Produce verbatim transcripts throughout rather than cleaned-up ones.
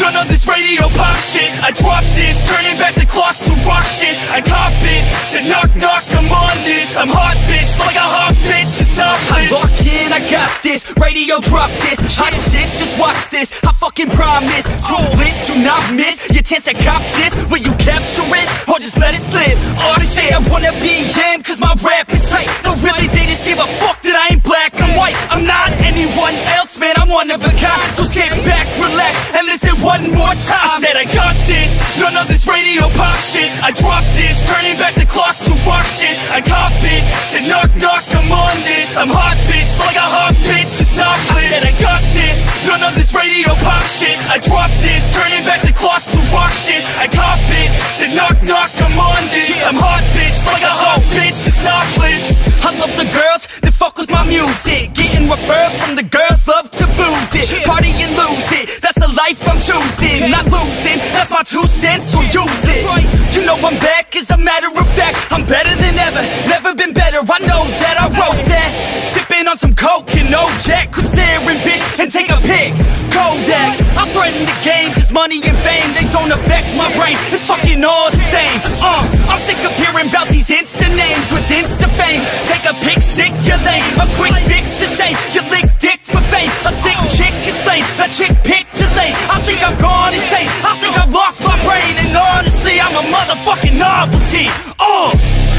none of this radio pop shit. I drop this, turning back the clock to rock shit. I cop it, said knock knock, I'm on this. I'm hot bitch, like a hot bitch, the top I lock in, I got this, radio drop this. Hot shit, just watch this, I fucking promise. Too lit, do not miss your chance to cop this. Will you capture it, or just let it slip? Or say I wanna be him, cause my rap is tight. No really, they just give a fuck that I ain't black, I'm white. I'm not anyone else, man, I'm one of a kind. So sit back, relax, and listen one more time. I said I got this, none of this radio pop shit. I drop this, turning back the clock to rock shit. I cop it, said knock knock, I'm on this. I'm hot bitch, like a hot bitch, the top lit. I said I got this, none of this radio pop shit. I drop this, turning back the clock to rock shit. I cop it, said knock knock, I'm on this. I'm hot bitch, like a hot bitch, the top lit. I love the girls that fuck with my music, getting referrals from the girls love to booze it. Party and lose it, that's the life I'm choosing. Not losing, that's my two cents, so use it. You know I'm back, as a matter of fact, I'm better than ever, never been better, I know that, I wrote that. Sipping on some coke and no jack, could stare and bitch and take a pic, Kodak. I threaten the game, cause money and fame, they don't affect my brain, it's fucking all the same. uh, I'm sick of hearing about these Insta names with Insta fame. Take a pic, sick, you're lame, a quick fix to shame. You lick dick for fame, a thick chick is lame. A chick picked too late, I think I've gone insane. I think I've lost my brain, and honestly I'm a motherfucking novelty. Oh!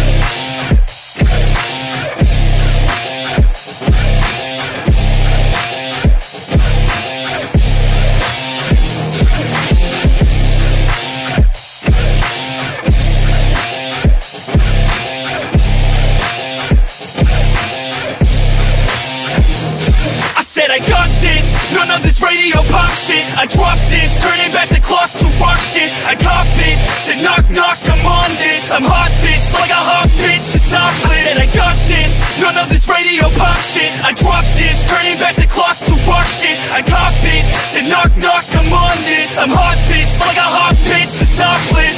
Said I got this, none of this radio pop shit. I drop this, turning back the clock to rock shit. I cop it, said knock knock, I'm on this. I'm hot bitch, like a hot bitch, the top lit. Said I got this, none of this radio pop shit. I drop this, turning back the clock to rock shit. I cop it, said knock knock, I'm on this. I'm hot bitch, like a hot bitch, the top lit.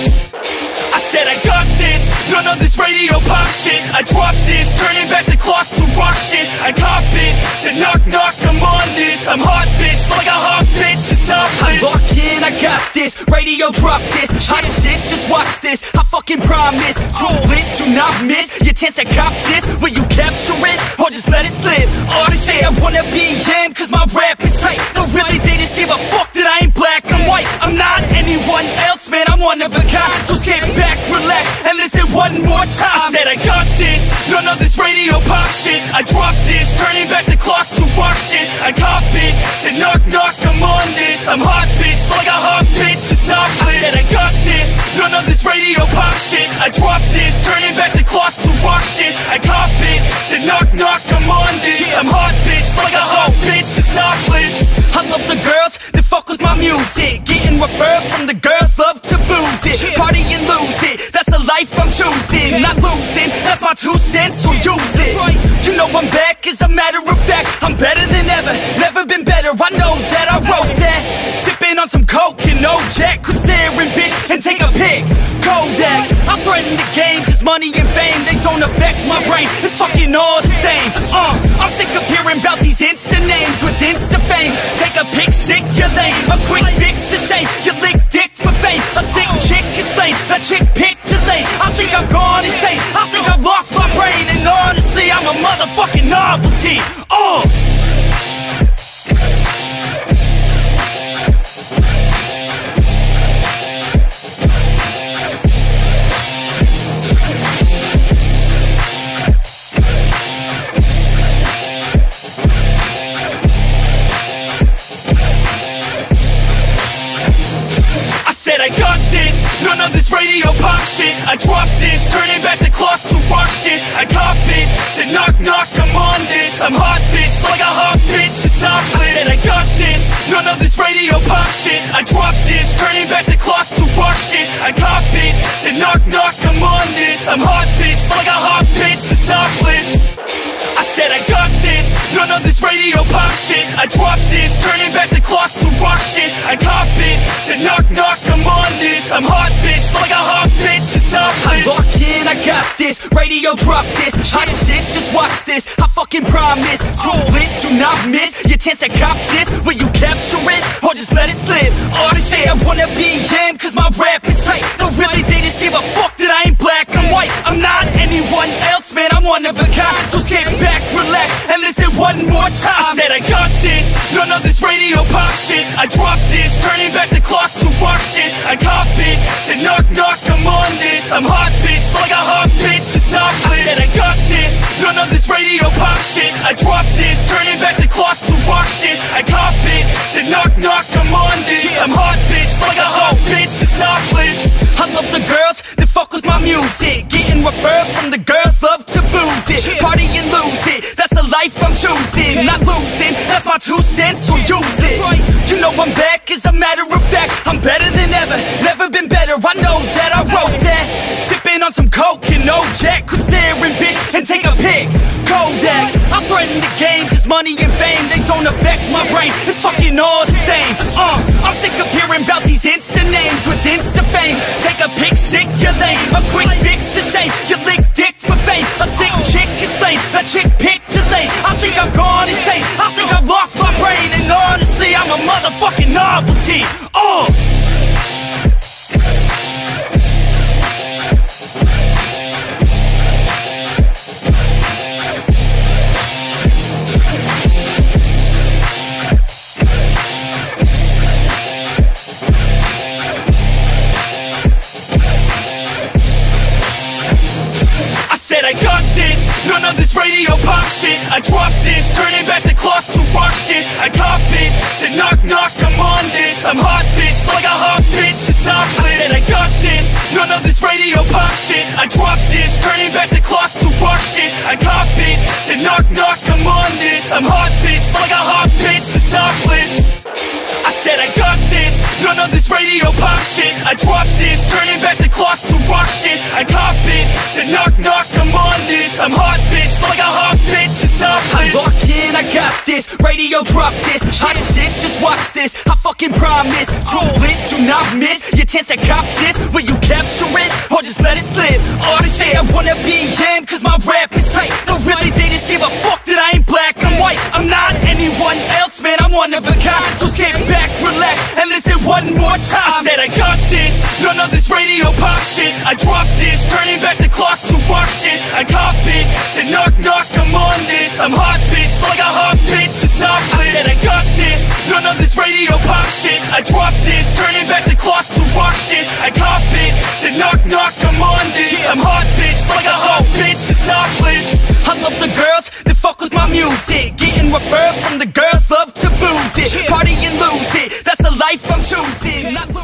I said I got this, none of this radio pop shit. I drop this, turning back the clock to rock shit. I cop it, said knock knock, I'm on this. I'm hot bitch, like a hot bitch, the top lit. I lock in, I got this, radio drop this. Hot shit, just watch this, I fucking promise. Too lit, do not miss your chance to cop this. Will you capture it, or just let it slip? Or say I wanna be him, cause my rap is tight. No really, they just give a fuck that I ain't black, I'm white. I'm not anyone else, man, I'm one of a kind. So sit back, relax, and listen one more time. I said I got this, none of this radio pop shit. I drop this, turning back the clock to rock shit. I cop it, said knock knock, I'm on this. I'm hot bitch, like a hot bitch, the top lit. I said I got this, none of this radio pop shit. I drop this, turning back the clock to rock shit. I cop it, said knock knock, I'm on this. I'm hot bitch, like a hot bitch, the top lit. I love the girls that fuck with my music, getting referrals from the girls love to booze it. Party and lose it, that's the life I'm choosing. Not losing, that's my two cents, so use it. You know I'm back, as a matter of fact, I'm better than ever, never been better, I know that, I wrote that. Sipping on some coke and no jack, could stare and bitch and take a pic, Kodak. I threaten the game, cause money and fame, they don't affect my brain, it's fucking all the same. uh, I'm sick of hearing about these Insta names with Insta fame. Take a pic, sick, you're lame, a quick fix to shame. You lick dick for fame, a thick chick is lame. A chick picked too late, I think I've gone insane. I think I've lost my brain, and honestly I'm a motherfucking novelty. Oh! Said I got this, none of this radio pop shit. I drop this, turning back the clock to rock shit. I cop it, said knock knock, I'm on this. I'm hot bitch, like a hot bitch, the top lit. Said I got this, none of this radio pop shit. I drop this, turning back the clock to rock shit. I cop it, said knock knock, I'm on this. I'm hot bitch, like a hot bitch, the top lit. I said I got this, none of this radio pop shit. I drop this, turning back the clock to rock shit. I cop it, said knock knock, I'm on this. I'm hot bitch, like a hot bitch, the top lit. I lock in, I got this, radio radio, drop this. Hot shit, just watch this. I fucking promise. Too lit, do not miss your chance to cop this. Will you capture it, or just let it slip? Or say I wanna be him, cause my rap is tight. No, really, they just give a fuck that I ain't black and white. I'm not anyone else, man, I'm one of a kind. So sit back, relax, and listen one more time. I said I got this, none of this radio pop shit. I dropped this, turning back the clock to rock shit. I cop it, said knock knock, I'm on this. I'm hot bitch, like a hot bitch to stop it. I said I got this, none of this radio pop shit. I dropped this, turning back the clock to rock shit. I cop it, said knock knock, I'm on this. I'm hot bitch, like a hot bitch to stop it. I love the girls that fuck with my music, getting referrals from the girls love to booze it, party and lose it. That's the life I'm choosing, not losing. That's my two cents, so use it. You know I'm back, as a matter of fact. I'm better than ever, never been better. I know that I wrote that. Sipping on some coke and no jack, could stare and bitch and take a pic. Kodak, I threaten the game, cause money and fame, they don't affect my brain. It's fucking all the same. Uh, I'm sick of hearing about these Insta names with Insta fame. Take a pic, sick, you're lame. A quick fix to shame. You lick dick for fame. A thick chick is slain. A chick picked too late. I think I've gone insane. I think I've lost my brain. And honestly, I'm a motherfucking novelty. Oh! I got this, none of this radio pop shit. I dropped this, turning back the clock to rock shit. I cop it, said knock knock, I'm on this. I'm hot bitch, like a hot bitch to stop it. I said I got this, none of this radio pop shit. I dropped this, turning back the clock to rock shit. I cop it, said knock knock, I'm on this. I'm hot bitch, like a hot bitch to stop it. I said I got this, none of this radio pop shit. I dropped this, turning back the clock to rock shit. I cop it, said knock knock, I'm on this. I'm hot bitch, like a hot bitch to stop it. I lock in, I got this, radio drop this. Hot shit, just watch this, I fucking promise. Too lit, do not miss your chance to cop this. Will you capture it, or just let it slip? Or say I wanna be him, cause my rap is tight. No, really, they just give a fuck that I ain't black and white. I'm not anyone else, man, I'm one of a kind. So sit back, relax, and listen one more time. I said I got this, none of this radio pop shit. I dropped this, turning back the clock to rock shit. I cop it, said knock knock, I'm on this. I'm hot bitch, like a hot bitch to stop it. I said I got this, none of this radio pop shit. I dropped this, turning back the clock to rock shit. I cop it, said knock knock, I'm on this. I'm hot bitch, like a hot bitch to stop it. I love the girls that fuck with my music, getting referrals from the girls love to booze it, party and lose it. That's the life I'm choosing. Not